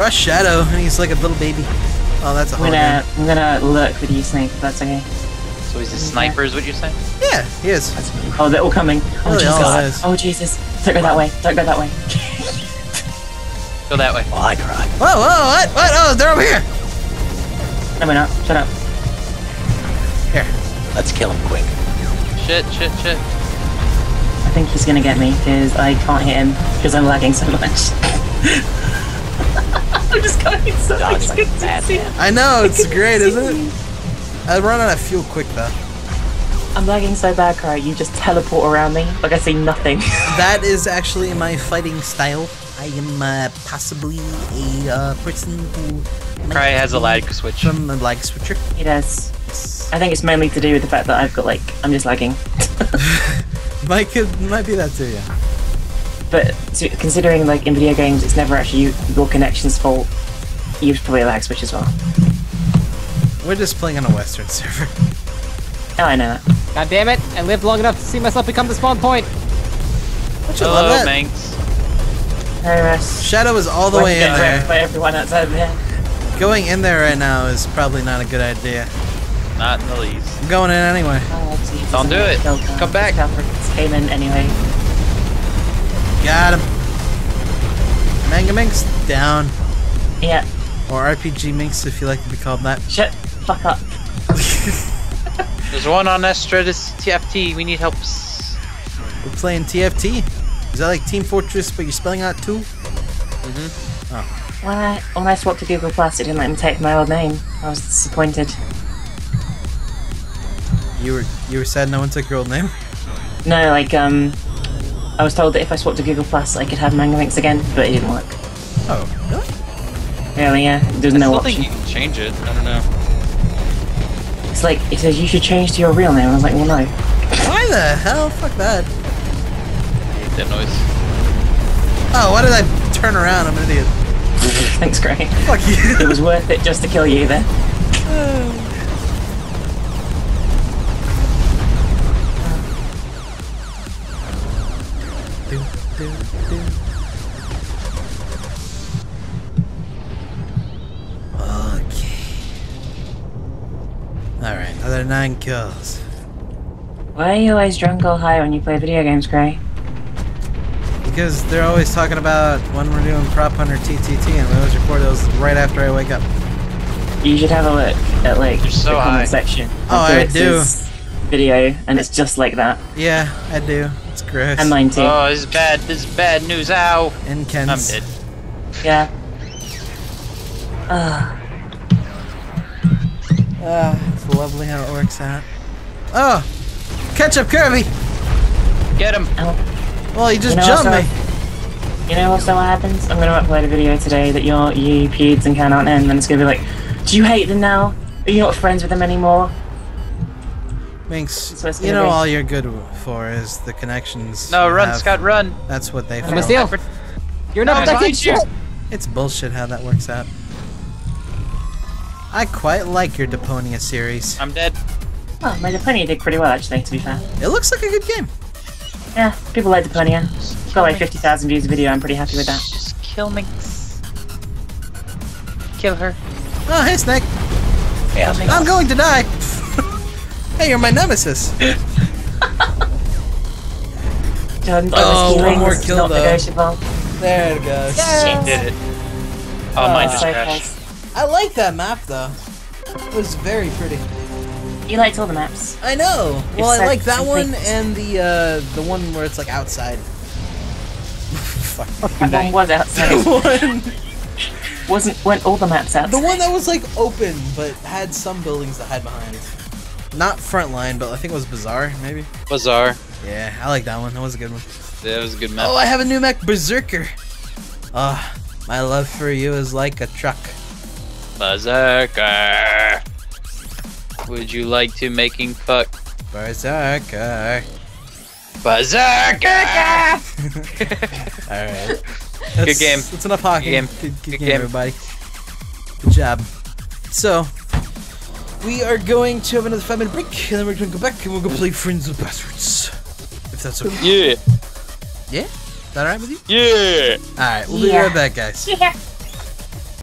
Rush Shadow, and he's like a little baby. Oh, that's a hologram. I'm gonna lurk with you, Snake, if that's okay. So he's a sniper, is what you're saying? Yeah, he is. Oh, they're all coming. Oh, Really, Jesus. all it is. Oh, Jesus. Don't go that way. Don't go that way. Go that way. Oh, I cried. Whoa, what? Oh, they're over here. No, we're not. Shut up. Here. Let's kill him quick. Shit. I think he's gonna get me, because I can't hit him, because I'm lagging so much. I'm just going so Dodge like a much. madman. I know, it's great, isn't it? I run out of fuel quick though. I'm lagging so bad, Cry. You just teleport around me, like I see nothing. That is actually my fighting style. I am possibly a person who... Cry has a lag switch. From a lag switcher. He does. I think it's mainly to do with the fact that I've got, like, I'm just lagging. Might be that too, yeah. But considering, like, in video games, it's never actually your connection's fault. You've probably a lag switch as well. We're just playing on a Western server. Oh, I know that. God damn it! I lived long enough to see myself become the spawn point. Don't you love that? Manx. Hey, Russ. Shadow is all the way in there. By everyone outside there. Going in there right now is probably not a good idea. Not in the least. I'm going in anyway. Oh, Jesus. Don't do it. Come back. Came in anyway. Got him. Manga Minx down. Yeah. Or RPG Minx if you like to be called that. Shut fuck up. There's one on Estratus TFT. We need help. We're playing TFT. Is that like Team Fortress, but you're spelling out 2? Mm-hmm. Oh. When I swapped to Google Plus, it didn't let me take my old name. I was disappointed. You were sad no one took your old name? No, like, I was told that if I swapped to Google Plus, I could have Manga Links again, but it didn't work. Oh, really? Really, yeah. There's no option. I still think you can change it. I don't know. It's like, it says you should change to your real name. I was like, well, no. Why the hell? Fuck that. I hate that noise. Oh, why did I turn around? I'm an idiot. Thanks, Gray. Fuck you. It was worth it just to kill you there. Okay. Alright, another 9 kills. Why are you always drunk or high when you play video games, Gray? Because they're always talking about when we're doing Prop Hunter TTT, and we always record those right after I wake up. You should have a look at, like, You're so the high. comment section. Oh, I do. Video, and it's just like that. Yeah, I do. It's gross. And mine too. Oh, this is bad. This is bad news. Ow. And Ken's. I'm dead. Yeah. It's lovely how it works out. Oh! Ketchup Kirby! Get him. Oh. Well, he just You know jumped also- me. You know also what happens? I'm gonna upload a video today that you, Peds, and Ken aren't in, and it's gonna be like, do you hate them now? Are you not friends with them anymore? Minx, So it's you gonna know be- all you're good for is the connections. No, you run, have. Scott, run. That's what they I'm feel. a steal. You're not No, protecting behind you. shit. It's bullshit how that works out. I quite like your Deponia series. I'm dead. Oh, my Deponia did pretty well actually, to be fair. It looks like a good game. Yeah, people like Deponia. Got like 50,000 views a video, I'm pretty happy with that. Just kill me. Kill her. Oh, hey Snake. Yeah, I'm going to die. Hey, you're my nemesis. Jordan's Oh, honest one more feelings, kill, not though. negotiable. There it goes. Shit. Did it. Oh, mine just So crashed. close. I like that map though. It was very pretty. You liked all the maps. I know. Well, I Except like that some one things. and the one where it's like outside. Fuck. One was outside. Weren't all the maps outside? The one that was like open but had some buildings to hide behind. Not Frontline, but I think it was Bazaar, maybe. Bazaar. Yeah, I like that one. That was a good one. Yeah, it was a good map. Oh, I have a new mech, Berserker. My love for you is like a truck. Berserker. Would you like to making fuck? Berserker. Berserker. Alright. Good game. That's enough Hawken. Good game. Good Good game, game. everybody. Good job. So, we are going to have another 5-minute break, and then we're going to go back and we'll go play Friends with Bastards. If that's okay. Yeah. Yeah? Is that alright with you? Yeah. Alright, we'll be Yeah. right back, guys. Yeah.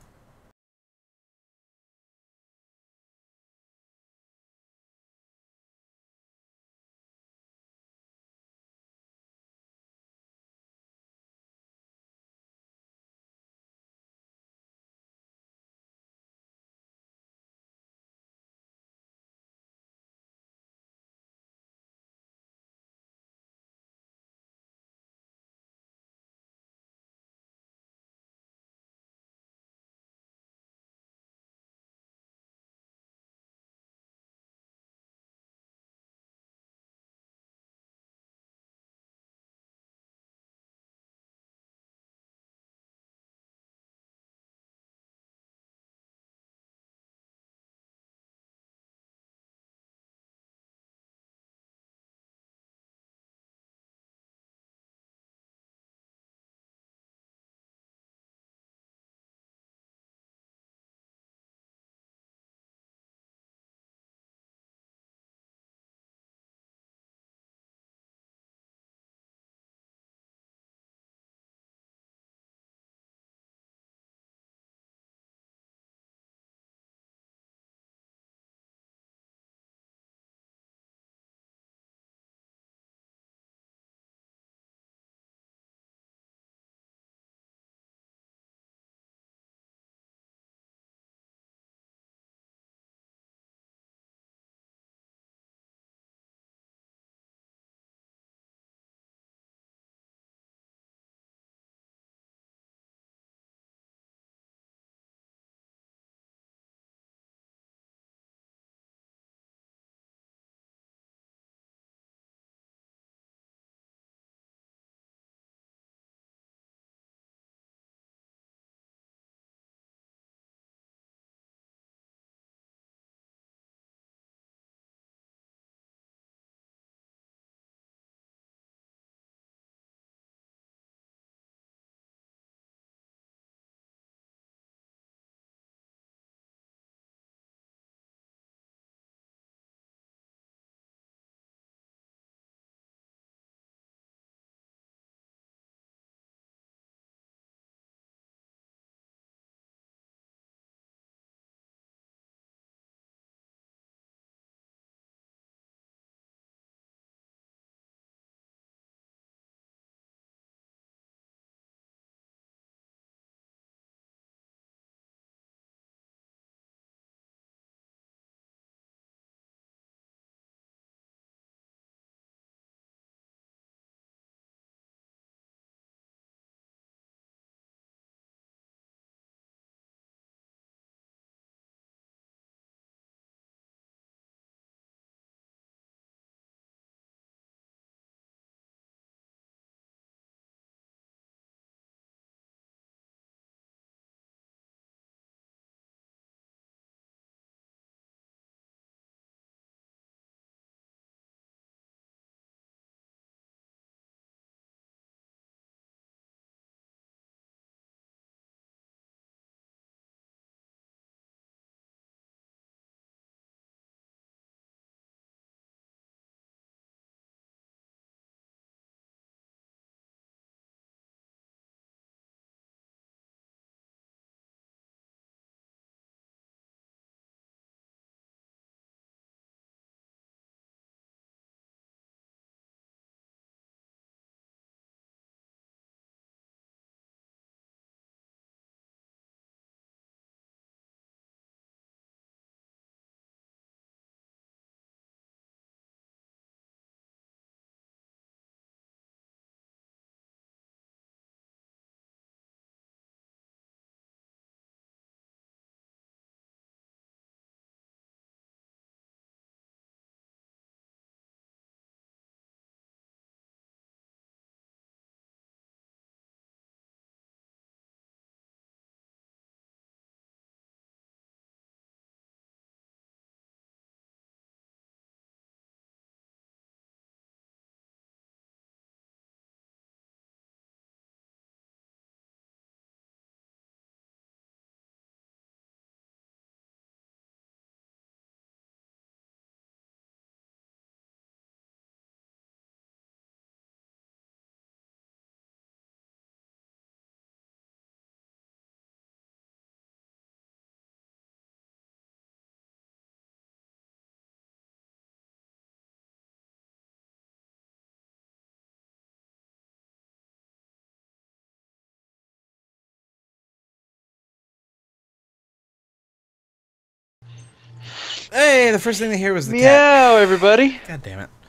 Hey, the first thing they hear was the cat. Meow, everybody. God damn it.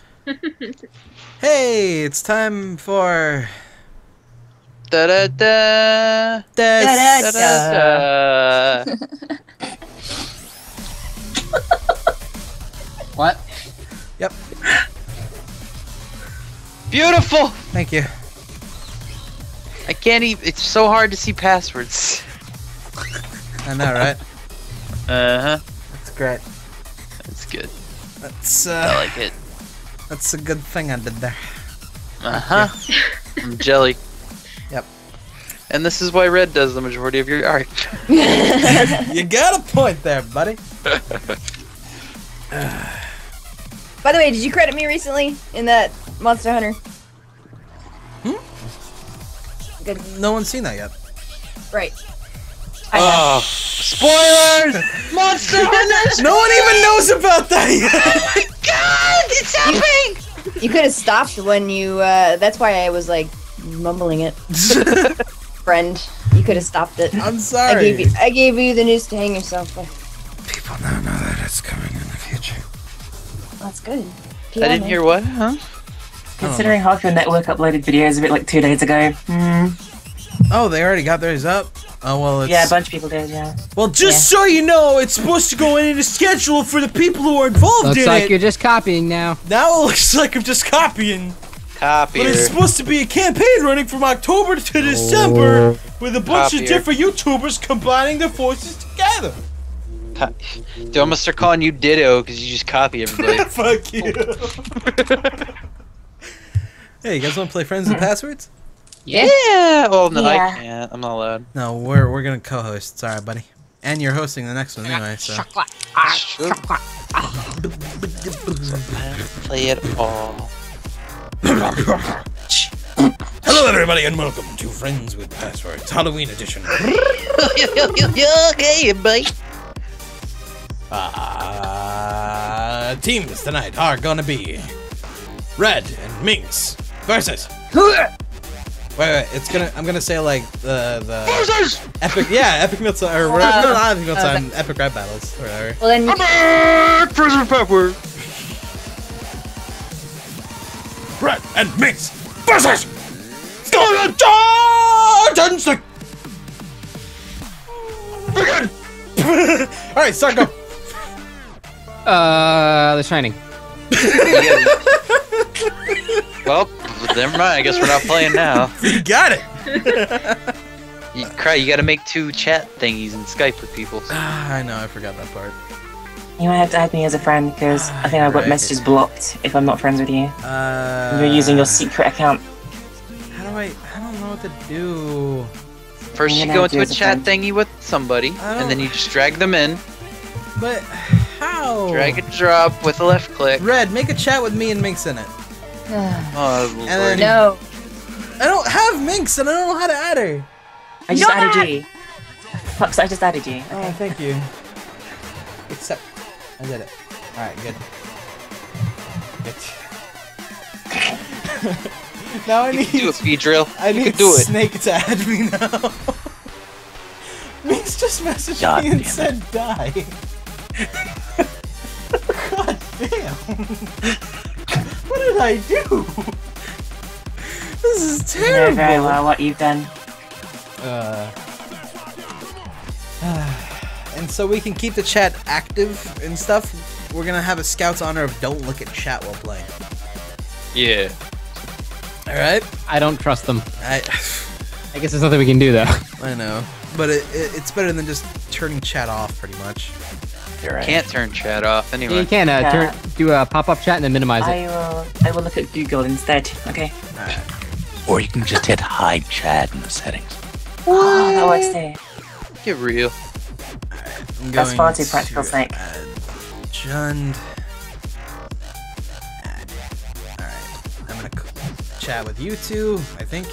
Hey, it's time for... Da da da. Da da da. What? Yep, Beautiful. thank you. I can't even. It's so hard to see passwords. I know, right? Uh huh. That's great. That's good. That's, I like it. that's a good thing I did there. Uh huh. I'm jelly. Yep. And this is why Red does the majority of your art. You got a point there, buddy. By the way, did you credit me recently in that Monster Hunter? Good. No one's seen that yet. Right. Oh, spoilers! Monster Hunters! No one even knows about that yet. God, it's happening! You could have stopped when you, that's why I was like, mumbling it. Friend, you could have stopped it. I'm sorry. I gave you the news to hang yourself with. People now know that it's coming in the future. That's good. I didn't hear what, huh? Considering half your network uploaded videos of it like 2 days ago. Oh, they already got theirs up? Oh, well, it's... Yeah, a bunch of people did, yeah. Well, just so you know, it's supposed to go in the schedule for the people who are involved Looks in like it. you're just copying now. Now it looks like I'm just copying. Copier. But it's supposed to be a campaign running from October to December with a bunch of Copier. different YouTubers combining their forces together. Dude, I'm gonna start calling you Ditto because you just copy everybody. Fuck you. Hey, you guys want to play Friends with Passwords? Yeah. Well, no, Yeah. I can't. I'm not allowed. No, we're gonna co-host. Sorry, buddy. And you're hosting the next one anyway, so. Play it all. Hello, everybody, and welcome to Friends with Passwords Halloween edition. Okay, buddy. Teams tonight are gonna be Red and Minx versus. Wait, I'm gonna say like the epic, epic meal time, or whatever. No, not epic meal time, epic rap battles, or whatever. Well, then you Prison pepper. Red and Minx versus Skeleton Stick. Begin. All right, start go. The Shining. Well, never mind. I guess we're not playing now. You got it. You gotta make 2 chat thingies and Skype with people. I know, I forgot that part. You might have to add me as a friend because I think I've got Right. messages blocked if I'm not friends with you. You're using your secret account. How do I don't know what to do. First, I'm you gonna go add you into a as a chat friend. thingy with somebody, and then you just drag them in. But how? Drag and drop with a left click. Red, make a chat with me and Minx in it. Oh, And then- lordy. no. I don't have Minx and I don't know how to add her. I just added you. Fucks, I just added you. Oh, thank you. Except, I did it. Alright, good. Now I You need, can do it, Beedrill. I You need can do it. Snake to add me now. Minx just messaged God me and damn it. said die. God damn. What did I do? This is You know very terrible. well what you've done. And so we can keep the chat active and stuff, we're gonna have a Scout's honor of don't look at chat while playing. Yeah. Alright? I don't trust them. I guess there's nothing we can do though. I know. But it's better than just turning chat off, pretty much. Can't turn chat off anyway. You can do a pop-up chat and then minimize it. I will look at Google instead. Okay. Or you can just hit hide chat in the settings. Oh, that works too. Get real. I'm That's going far too practical, to Snake. add Jund. Add. Alright. I'm gonna chat with you two, I think.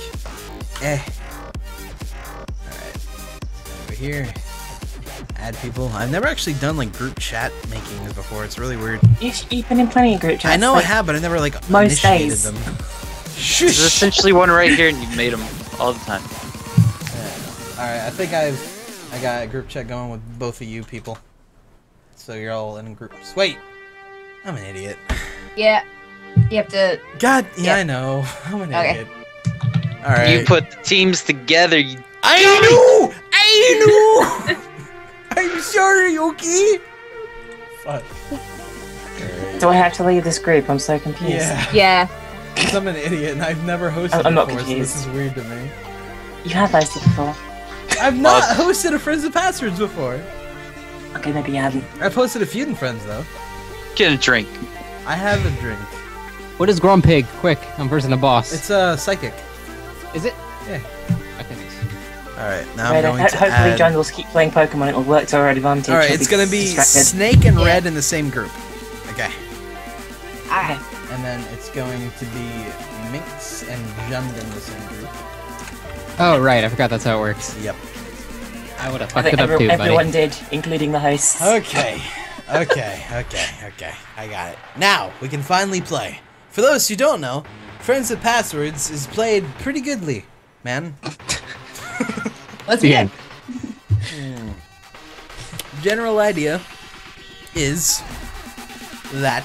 Alright. Over here. Add people. I've never actually done like group chat makings before. It's really weird. You've been in plenty of group chats. I know I like, have, but I never like most initiated days. them. There's essentially one right here, and you've made them all the time. Alright, I think I got a group chat going with both of you people. so you're all in groups. Wait, I'm an idiot. Yeah. You have to. God, yeah, Yeah. I know. I'm an Okay. idiot. All right. You put the teams together. You I knew. I'm sorry, okay? Fuck. Do I have to leave this group? I'm so confused. Yeah. Yeah. 'Cause I'm an idiot and I've never hosted I'm not before, so confused. this is weird to me. You have hosted before. I've not hosted a Friends with Passwords before. Okay, maybe you haven't. I've hosted a Feud and Friends though. get a drink. I have a drink. What is Grumpig? Quick, I'm versing a boss. It's psychic. Is it? Yeah. Okay, thanks. All right, now Right, I'm going to hopefully add... John will keep playing Pokemon. It will work to our advantage. All right, He'll it's gonna be distracted. Snake and Yeah. Red in the same group. Okay. Alright. And then it's going to be Minx and Jund in the same group. Oh, right, I forgot that's how it works. Yep. I would have I fucked think it up too, everyone buddy. did, including the hosts. Okay. Okay. I got it. Now, we can finally play. For those who don't know, Friends with Passwords is played pretty goodly, man. Let's The begin. end. General idea is that...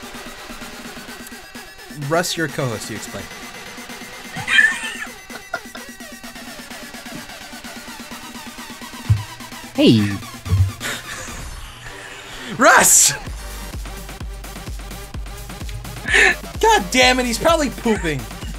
Russ, your co-host, you explain. Hey, Russ! God damn it, he's probably pooping.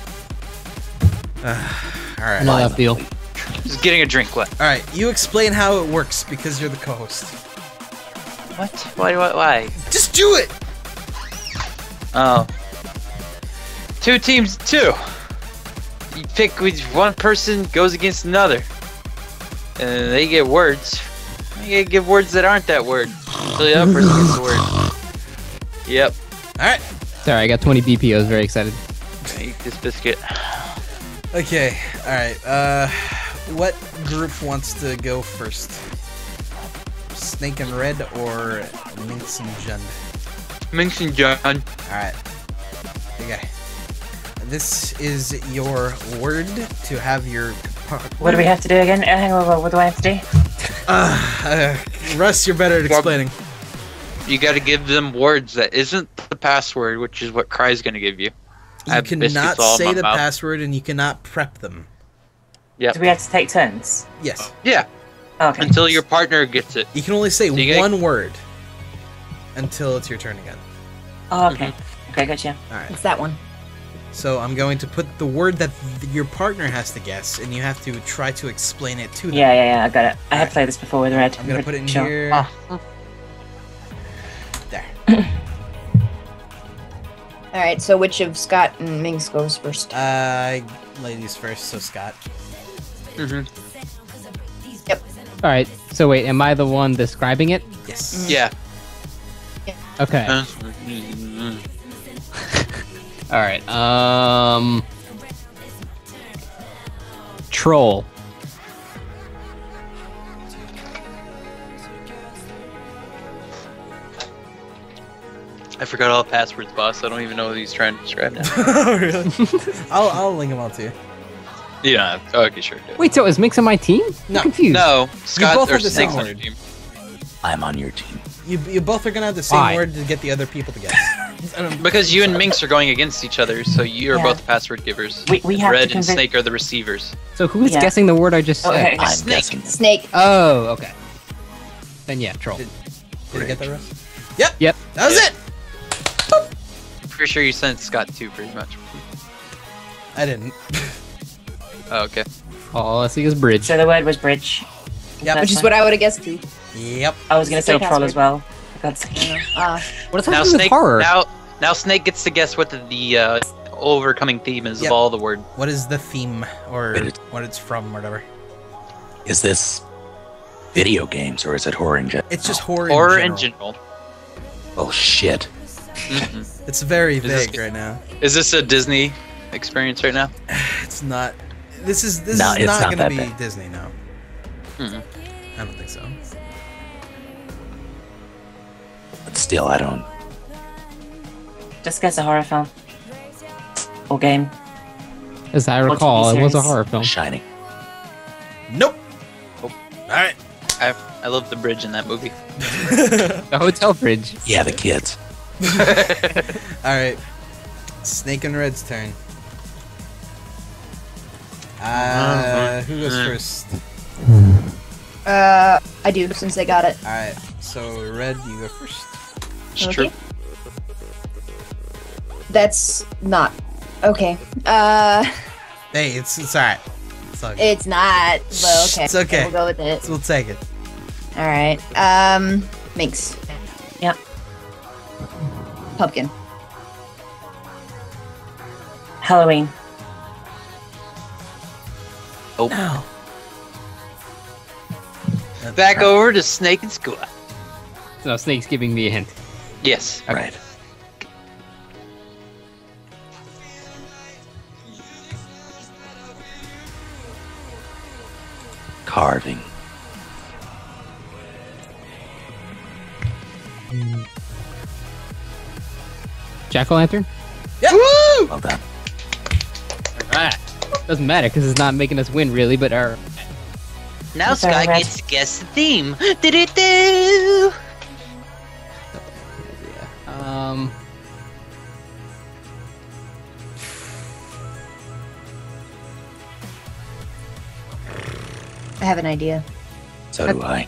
Alright. I know that feel. Just getting a drink. What? Alright, you explain how it works because you're the co-host. What? Why? Just do it! Oh. 2 teams, 2. You pick which one person goes against another. And they get words. You gotta give words that aren't that word. So the other person gets the word. Yep. Alright. Sorry, I got 20 BP. I was very excited. Eat this biscuit. Okay, alright. What group wants to go first? Snake and Red or Minx and Jund? Minx and John. Alright. Okay. This is your word to have your... What do we have to do again? Hang on, what do I have to do? Russ, you're better at explaining. You gotta give them words that isn't the password, which is what Cry's gonna give you. I You have biscuits cannot all in say my the mouth. password and you cannot prep them. Yep. Do we have to take turns? Yes. Yeah. Okay. Until your partner gets it. You can only say So you one word until it's your turn again. Oh, okay. Okay, gotcha. Alright. It's that one. So I'm going to put the word that your partner has to guess, and you have to try to explain it to them. Yeah, I got it. I have Alright. played this before with Red. I'm gonna put it in Sure. here. Ah. There. Alright, so which of Scott and Minx goes first? Ladies first, so Scott. Mm-hmm. Yep. All right. So wait, am I the one describing it? Yes. Yeah. Okay. All right. Troll. I forgot all the passwords, boss. I don't even know what he's trying to describe now. Oh, really? I'll link them all to you. Yeah. Okay, sure. Do it. Wait, so is Mix on my team? No. I'm confused. No, Scott both or have the same Snake's on word. your team. I'm on your team. You both are gonna have the same Why? word to get the other people to guess. Because you and Minx are going against each other, so you're Yeah. both password givers. We have Red to and convince... Snake are the receivers. So who's Yeah. guessing the word I just said? Okay. I'm Snake. guessing. Snake. Oh, okay. Then yeah, troll. Did you get that, Russ? Yep. Yep. That was Yeah. it. Pretty sure you sent Scott too, pretty much. I didn't. Oh, okay. All I see is bridge. So the word was bridge. Yep. Which is what I would have guessed too. Yep. I was gonna say Snake troll password. as well. For God's sake. What is Now happening with Snake. horror? Now Snake gets to guess what the overcoming theme is Yep. of all the word. What is the theme or Wait. what it's from, or whatever? Is this video games or is it horror in general? It's just horror. Horror in in general. general. Oh shit. Mhm. It's very this vague right now. Is this a Disney experience right now? It's not. This is No, it's not not gonna that be bad. Disney. No, Mhm. I don't think so. But still, I don't. Just guess a horror film. Or game. As I Or recall, TV it was a series. horror film. Shining. Nope. Nope. All right. I love the bridge in that movie. The hotel bridge. Yeah, the kids. Alright. Snake and Red's turn. Who goes first? I do, since they got it. Alright, so Red, you go first. It's true. That's not... Okay. Hey, it's alright. It's all good. It's not, but okay. It's okay. We'll go with it. We'll take it. Alright. Minx. Yep. Pumpkin. Halloween. Oh. No. Back over to Snake and Squat. So Snake's giving me a hint. Yes. Right. Carving. Jack-o'-lantern? Woo! Well done. Alright. Doesn't matter because it's not making us win really, but Now Sorry, Sky Red. gets to guess the theme. Do-do-do! I have an idea. So do I.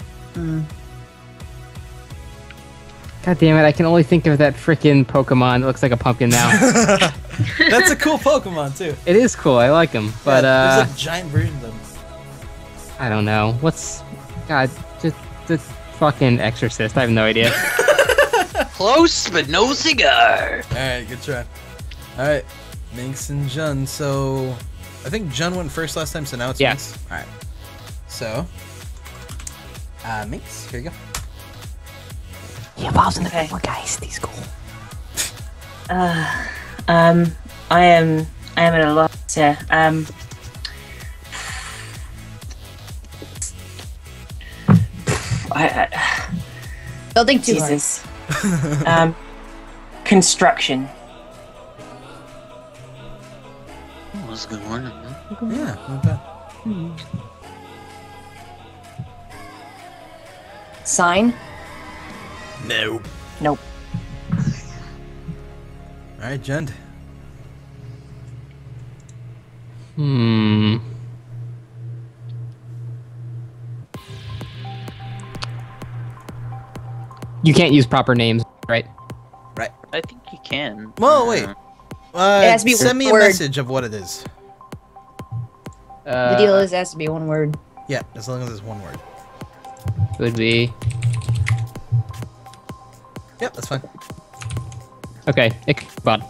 God damn it, I can only think of that frickin' Pokemon that looks like a pumpkin now. That's a cool Pokemon too. It is cool, I like him, but there's a giant version of them. I don't know. God, just the fucking Exorcist, I have no idea. Close, but no cigar. Alright, good try. Alright, Minx and Jun. So, I think Jun went first last time, so now it's Yeah. Minx. Alright. So, Minx, here you go. He evolves into the Geist. He's cool. I am at a loss here. Don't think too hard. Jesus. Construction. What's good morning? Yeah, not bad. Sign. No. Nope. Alright, Jun. You can't use proper names, right? Right. I think you can. Well, wait. It has to be Send me a one word. message of what it is. The deal is it has to be one word. Yeah, as long as it's one word. Would be... Yep, that's fine. Okay, Ichabod.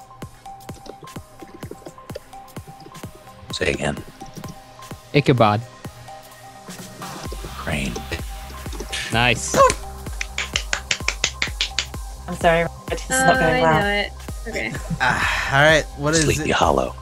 Say again. Ichabod. Crane. Nice. I'm sorry, Red. This is not going I well. know it. Okay. Alright, what is Sleepy it? Hollow.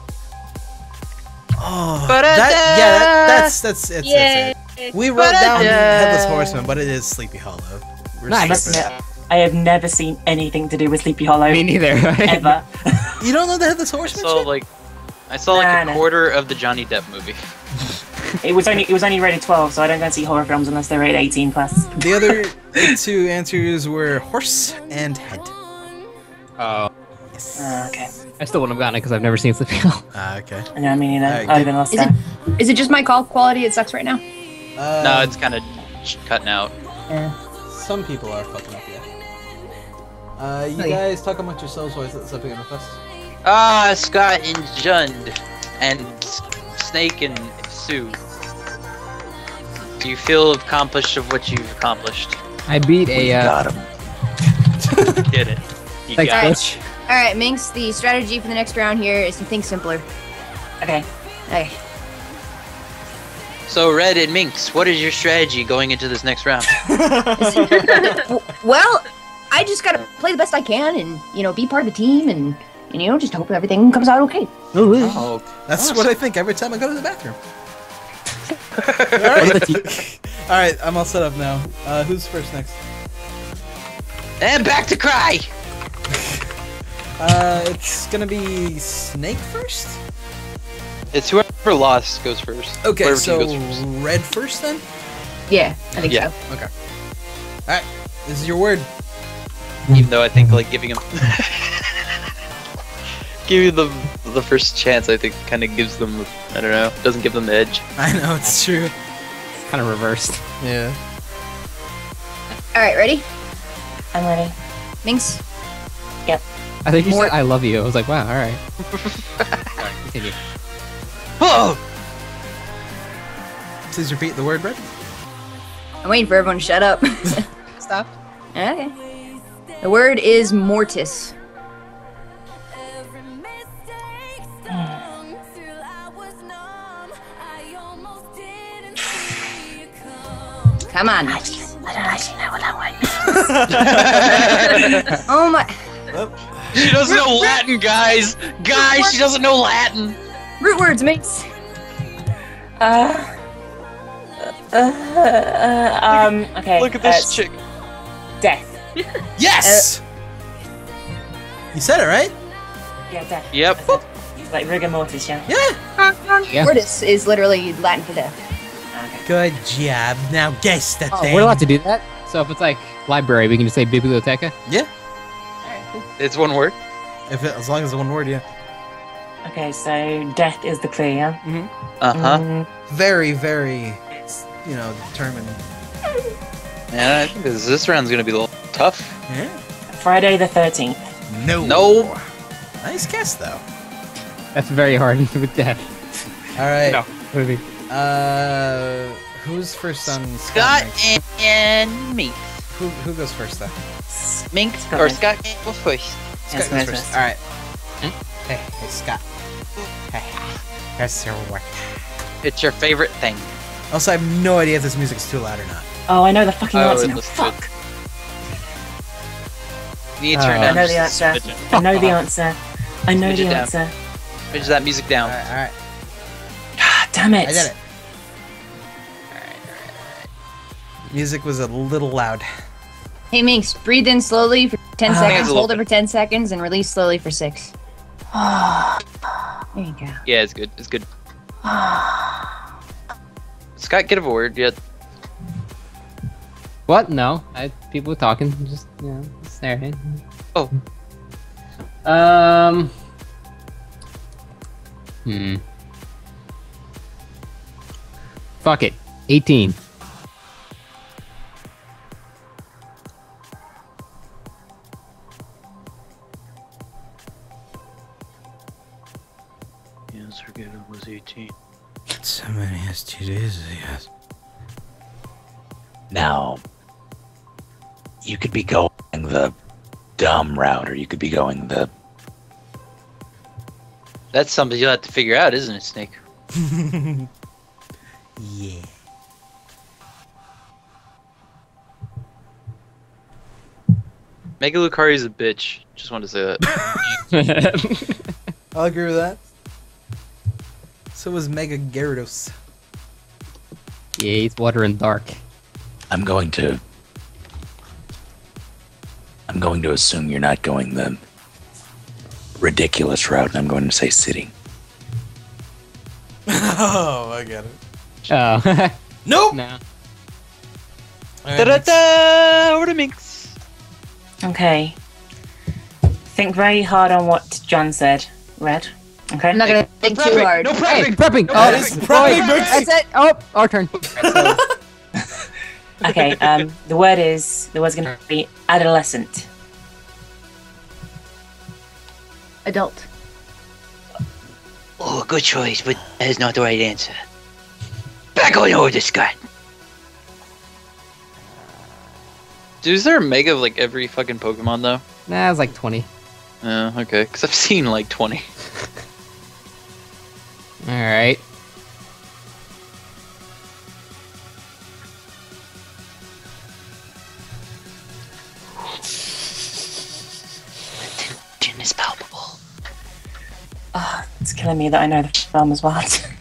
Oh, Ba-da-da! that's it. Yay. We wrote down Ba-da-da! Headless Horseman, but it is Sleepy Hollow. We're Nice. I must stripping. admit, I have never seen anything to do with Sleepy Hollow. Me neither. Ever. You don't know the Headless Horseman? So shit? I saw like Nah, a nah. quarter of the Johnny Depp movie. It was only rated 12, so I don't go and see horror films unless they're rated 18 plus. The other two answers were horse and head. Oh. Yes. Okay. I still wouldn't have gotten it because I've never seen Sleepy Hollow. Okay. I know, I mean, Alright, I've good. been lost Is there. is it just my call quality? It sucks right now. No, it's kind of cutting out. Yeah. Some people are fucking up, yeah. You Okay. guys talk amongst yourselves while I set this up again real fast. Scott and Jund and Snake and Sue. Do you feel accomplished of what you've accomplished? I beat a, Got him. Get it. You Thanks, got it. bitch. Alright, Minx, the strategy for the next round here is to think simpler. Okay. Okay. So Red and Minx, what is your strategy going into this next round? Well, I just gotta play the best I can and, be part of the team and just hope everything comes out okay. Oh, That's awesome. what I think every time I go to the bathroom. Alright, I'm all set up now. Who's first next? And back to Cry! It's gonna be Snake first? It's whoever lost goes first. Okay, Whoever so team goes first. Red first then? Yeah, I think Yeah. so. Okay. Alright, this is your word. Even though I think like giving him giving them the first chance, I think kind of gives them, I don't know, doesn't give them the edge. I know, it's true. It's kind of reversed. Yeah. Alright, ready? I'm ready. Minx? I think you More- said I love you. I was like, wow, alright. Sorry, continue. Oh! Please repeat the word, Red. I'm waiting for everyone to shut up. Stop. Okay. The word is mortis. Come on. I don't actually know what that one. Oh my. She doesn't know Latin, guys! Guys, she doesn't know Latin! Root words, mates. Okay. Look at this chick. Death. Yes! You said it, right? Yeah, death. Yep. Like rigor mortis, yeah? Yeah. Yeah. Mortis is literally Latin for death. Okay. Good job. Now guess that thing. We're allowed to do that? So if it's like library, we can just say biblioteca? Yeah. It's one word. As long as it's one word, yeah. Okay, so death is the clue, yeah? Uh-huh. Very, very, determined. Yeah, I think this round's gonna be a little tough. Yeah. Friday the 13th. No. No. Nice guess, though. That's very hard with death. All right. No. Movie. Who's first on Scott Minx? and me. Who goes first, though? Mink Scott. or Scott go first. Scott Yes, goes yes, first. yes. All right. Hey, Scott. Hey, here's your word. It's your favorite thing. Also, I have no idea if this music's too loud or not. Oh, I know the fucking Oh, answer it now. looks Fuck. You need to turn I I down. know the answer. I know the answer. I know Switch the it down. answer. Switch that music down. All right. Ah, damn it. I did it. All right. Music was a little loud. Hey, Minx, breathe in slowly for 10 it's seconds, a little hold it for 10 seconds, and release slowly for 6. There you go. Yeah, it's good. It's good. Scott, get a word yet? What? No. People talking. Just, just there. Oh. Fuck it. 18. Yes, forget it was 18. So many STDs, yes. Now, you could be going the dumb route, or you could be going the... That's something you'll have to figure out, isn't it, Snake? Yeah. Mega Lucari's a bitch. Just wanted to say that. I'll agree with that. So was Mega Gyarados. Yeah, he's water and dark. I'm going to assume you're not going the ridiculous route, and I'm going to say city. Oh, I get it. Oh. Nope. No. Da-da-da! Over to Minx. Okay. Think very hard on what John said, Red. Okay? I'm not gonna think too hard. No Hey, prepping! prepping! That is prepping, Minx. That's it! Oh, our turn. Okay, the word's gonna be adolescent. Adult. Oh, good choice, but that is not the right answer. Back on over to Scott. Dude, is there a Mega of like every fucking Pokemon though? Nah, it's like 20. Okay, because I've seen like 20. Alright. Tension is palpable. It's killing me that I know the film as well.